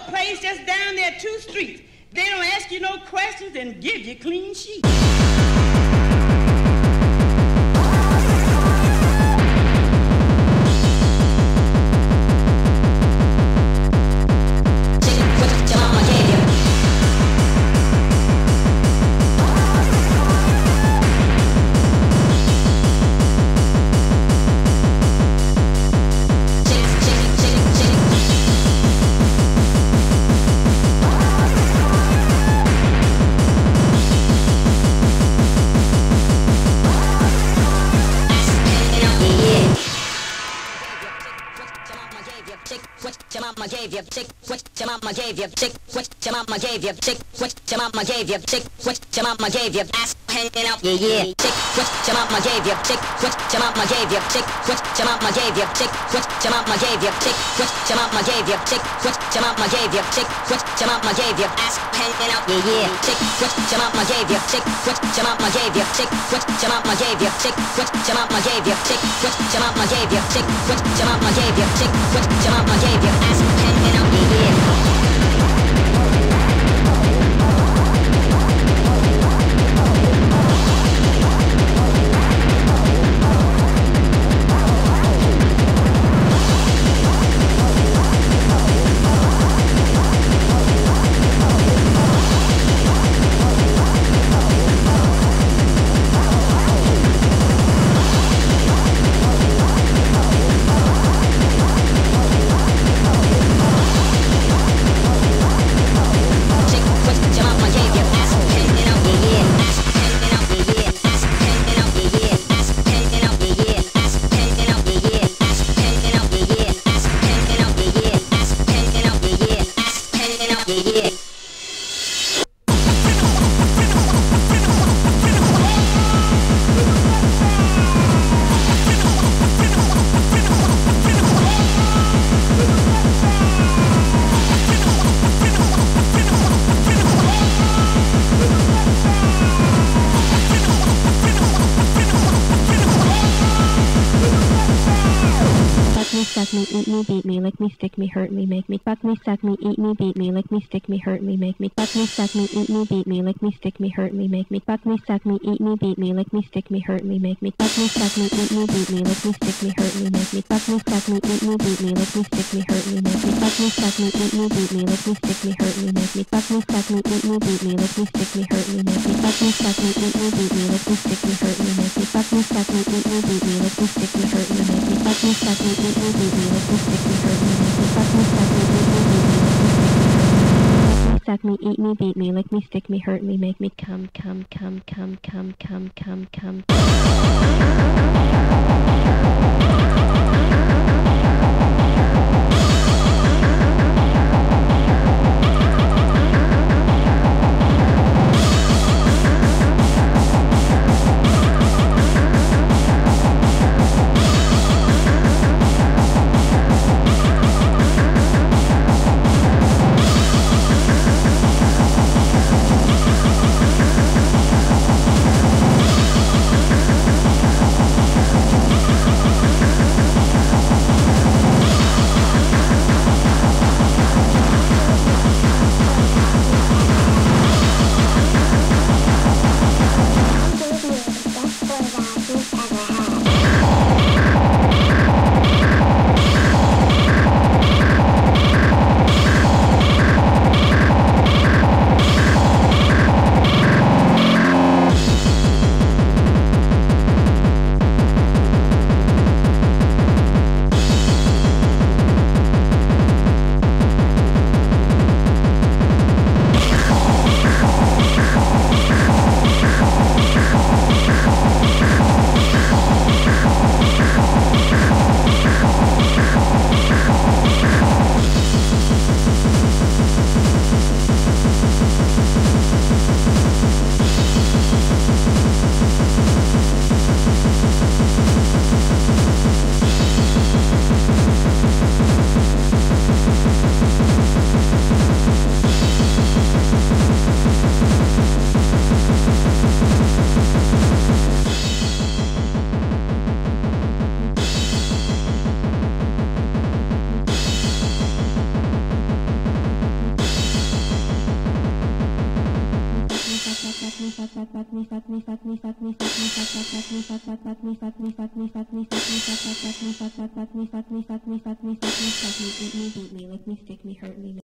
a place just down there 2 streets. They don't ask you no questions and give you clean sheets. Mama gave you, chick, what your mama gave you, chick, what your mama gave you, chick, what your mama gave you, chick, what your mama gave you, ass hanging out, yeah, yeah, chick, what your mama gave you, chick, what your mama gave you, chick, what your mama gave you, chick, what your mama gave you, chick, what your mama gave you, chick, what your mama gave you, chick, what your mama gave you, ass hanging out, yeah, yeah, chick, what your mama gave you, chick, what your mama gave you, chick, what your mama gave you, chick, what your mama gave you, chick, what your mama gave you, chick, what your mama gave you, chick, what your mama gave you, ass hanging out, yeah, yeah. Suck me, eat me, beat me, lick me, stick me, hurt me, make me. Fuck me, suck me, eat me, beat me, lick me, stick me, hurt me, make me. Fuck me, suck me, eat me, beat me, lick me, stick me, hurt me, make me. Fuck me, suck me, eat me, beat me, lick me, stick me, hurt me, make me. Fuck me, suck me, eat me, beat me, lick me, stick me, hurt me, make me. Fuck me, suck me, eat me, beat me, lick me, stick me, hurt me, make me. Fuck me, suck me, eat me, beat me, lick me, stick me, hurt me, make me. Fuck me, suck me, eat me, beat me, lick me, stick me, hurt me, make me. Fuck me, suck me, eat me, beat me, lick me, stick me, hurt me, make me. Fuck me, suck me, eat me, beat me, lick me, stick me, hurt me, make me. Fuck me, suck me, eat me, beat me, lick me, stick me, hurt me, make me. Fuck me, suck me, eat me, beat me, suck me, eat me, beat me, lick me, stick me, hurt me, make me. Come, come, come, come, come, come, come, come. Eat me, beat me, lick me, stick me, hurt me.